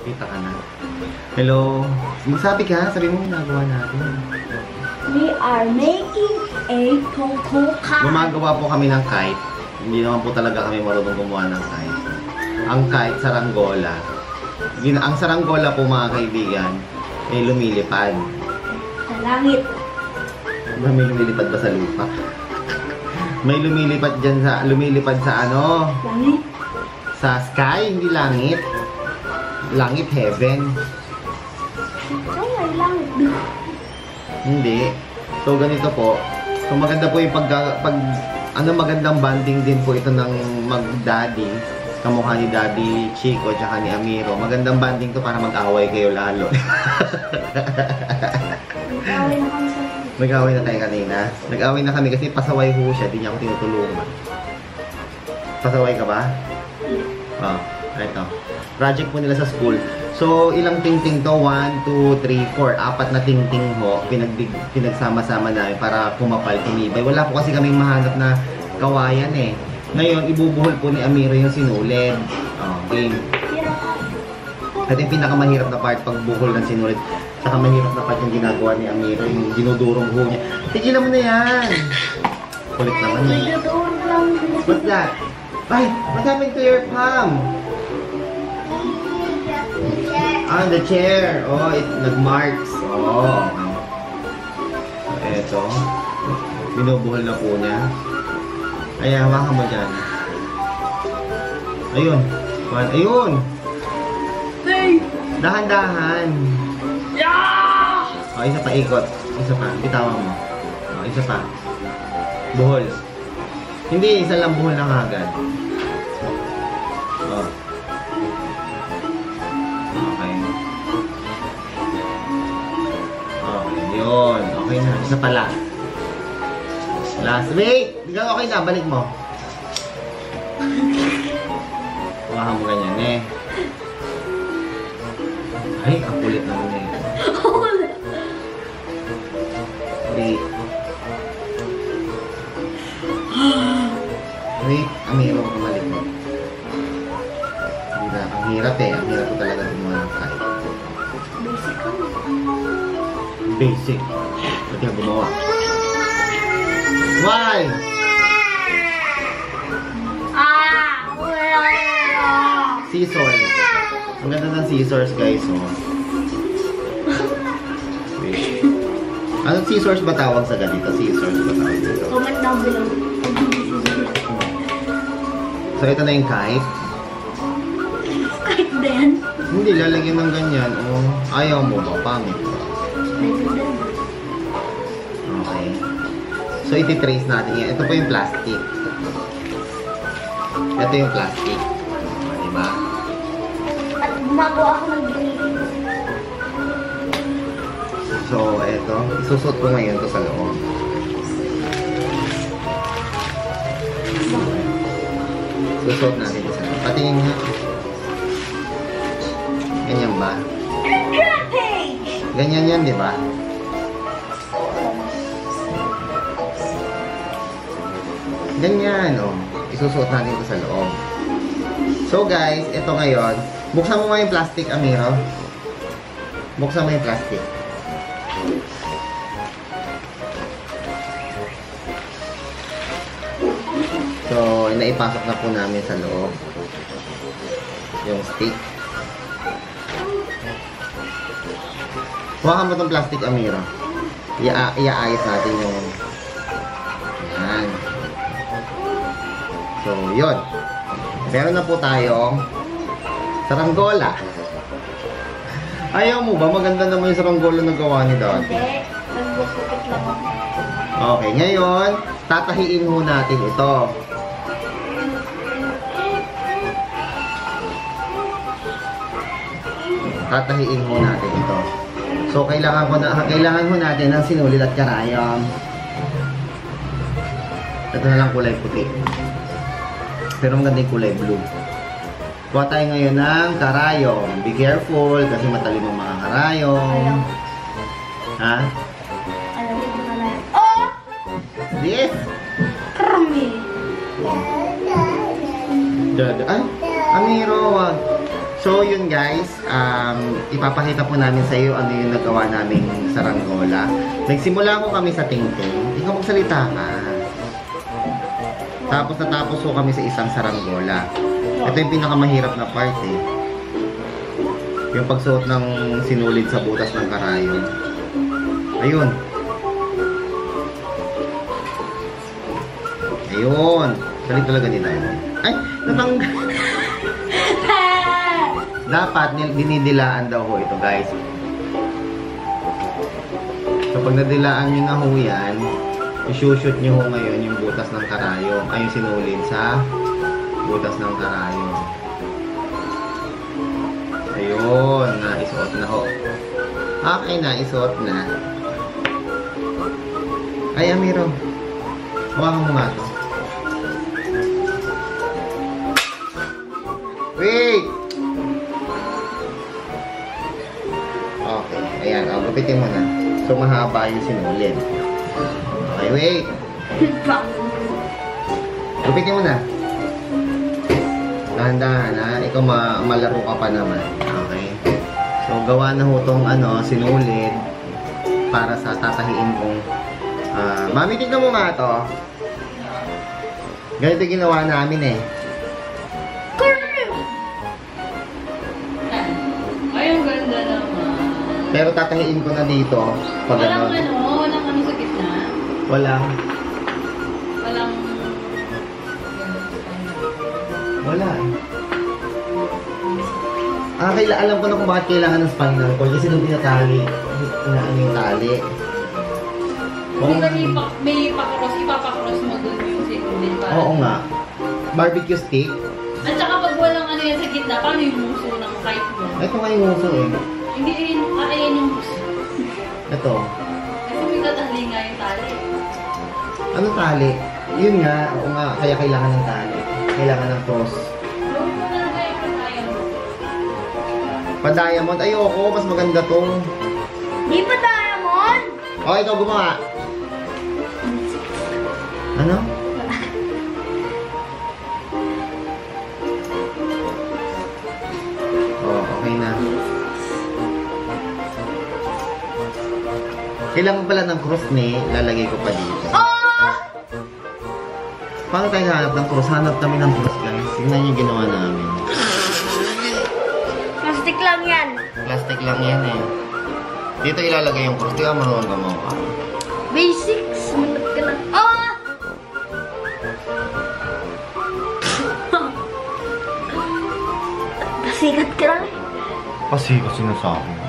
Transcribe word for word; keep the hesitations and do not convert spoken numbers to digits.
Kita ka na. Hello. Magsabi ka, sabi mo ginagawa natin. We are making a cocoa kite. Gumagawa po kami ng kite. Hindi naman po talaga kami marunong gumawa ng kite. Ang kite, saranggola. Ang saranggola po mga kaibigan, ay lumilipad. Sa langit. May lumilipad ba sa lupa? May lumilipad dyan sa, lumilipad sa ano? Langit. Sa sky, hindi langit. Langit, heaven. Oh, may langit. Hindi. So, ganito po. So, maganda po yung pag, pag ano, magandang banding din po ito ng mag-daddy. Kamukha ni Daddy Chico at saka ni Amiro. Magandang banding to para mag-away kayo lalo. Nag-away na kami sa Nag-away na tayo kanina. Nag-away na kami kasi pasaway ho siya. Di niya ako tinutulungan. Pasaway ka ba? Oh, ito. Project po nila sa school. So, ilang ting-ting to? one, two, three, four. Apat na ting-ting ho. Pinag pinagsama-sama namin para kumapal, tumibay. Wala po kasi kaming mahanap na kawayan eh. Ngayon, ibubuhol po ni Amiro yung sinulid. Oh, game. At yung pinakamahirap na part, pagbuhol ng sinulid. Saka mahirap na part yung ginagawa ni Amiro, yung dinudurong ho niya. Tigilan mo na yan! Kulit naman eh. What's that? Ay! What happened to your palm? Ah, the chair. Oh, it nag-marks. Oh. So, eto. Binubuhol na po niya. Ay, hawakan mo dyan. Ayun. Ayun! Hey! Dahan-dahan. Yeah! O, isa pa, ikot. Isa pa, bitawan mo. O, isa pa. Buhol. Hindi, isa lang buhol na kagad. O. Okay. Okay, yun. Okay na. Isa pala. Last. Wait! Okay na, balik mo. Hawakan mo ganyan eh. Ay, ang kulit naman eh. Wait. Wait, Amiro, kumalik mo. Hirap. Ang hirap eh. Ang hirap ko talaga gumawa ng kite. Basic ka mo. Basic. Ba't yung gumawa? Why? Ah! Scissors. Ang ganda ng scissors, guys. Oh. Wait. Anong scissors ba tawag sa ganito? Scissors ba tawag dito? Comment down below. So, ito na yung kite. Kite din. Hindi, lalagyan ng ganyan. Oh, ayaw mo ba? Pangit ba? Okay. So, iti-trace natin yan. Ito po yung plastic. Ito yung plastic. O, diba? At gumagawa ako ng green. So, ito. Isusot ko ngayon to sa loob. Susot natin ito sa loob. Patingin nga. Ganyan ba? Ganyan yan, di ba? Ganyan, oh. Isusuot natin ito sa loob. So, guys, ito ngayon. Buksan mo nga yung plastic, Amiro. Buksan mo yung plastic. So, naipasok na po namin sa loob yung stick. Huwakan mo itong plastic, Amiro. Ia iaayos natin yung yan. So, yun. Meron na po tayong saranggola. Ayaw mo ba? Maganda naman yung saranggola na gawa ni Dad. Hindi. Nagbukupit lang ako. Okay, ngayon, tatahiin ho natin ito. Tatahiin ho natin ito. So, kailangan ko na kailangan ho natin ng sinulid at karayom. Ito na lang kulay puti. Pero maganda yung kulay blue. Kuha tayo ngayon ng karayom. Be careful kasi matalim ang mga karayom. Ha? Alam mo na lang. Oh! Yes! Krami! Dada. Ay! Amiro, wag. So, yun guys, um, ipapakita po namin sa iyo ano yung nagawa naming saranggola. Nagsimula ko kami sa tingting. Ikaw magsalita ka. Tapos natapos ko kami sa isang saranggola. Ito yung pinakamahirap na part eh. Yung pagsuot ng sinulid sa butas ng karayon. Ayun. Ayun. Galing talaga nila yun. Ay, natanggal. Dapat dinidilaan daw ho ito guys. Kapag nadilaan nyo na ho yan, isushoot nyo ho ngayon yung butas ng karayong. Ay, yung sinulid sa butas ng karayong. Ayun, naisuot na ho. Okay na, isuot na. Ay, Amiro. Hawakan mo nga to. Wait! Okay, ayan. O, gupitin mo na. So, mahaba yung sinulid. Okay, wait! Gupitin mo na. Dahan-dahan ha. Ikaw ma malaro ka pa naman. Okay. So, gawa na ho tong ano, sinulid para sa tatahiin kong uh, Mami, tignan mo nga to. Ganito ginawa namin eh. Ay, ang ganda naman. Pero tatahiin ko na dito. Pag Walang ano. ano, walang ano sa gitna. Wala. Walang... Wala eh. Ah, kaila, alam ko na kung bakit kailangan ng spinal cord kasi nung tinatali, inaano yung tali. Hindi ba may, pa- may pakros, ipapakros mo dun yung sinulid para... Oo nga. Barbecue stick. At saka pag walang ano yan sa gitna, paano yung muso ng kite mo? Ito nga yung uso eh. Hindi rin, ah, ayan yung muso. Ito. Kasi may tatali nga yung tali. Ano tali? Yun nga, oo nga, kaya kailangan ng tali. Kailangan ng cross. Gawin mo na lang kaya patayan mo. Pa-diamond, ayoko, mas maganda to. Di ba diamond? Oh, ikaw gumawa. Ano? Oh, okay na. Kailangan pala ng cross ni, lalagay ko pa dito. Oh! Paano tayo hanap ng cross? Hanap kami ng cross guys. Tingnan yung ginawa namin. Plastic lang yan. Plastic lang yan eh. Dito ilalagay yung cross. Di ka marunong gumawa. Basics. Sumunod ka lang. Oh! Pasikat ka lang. Kasi kasi sinasabi.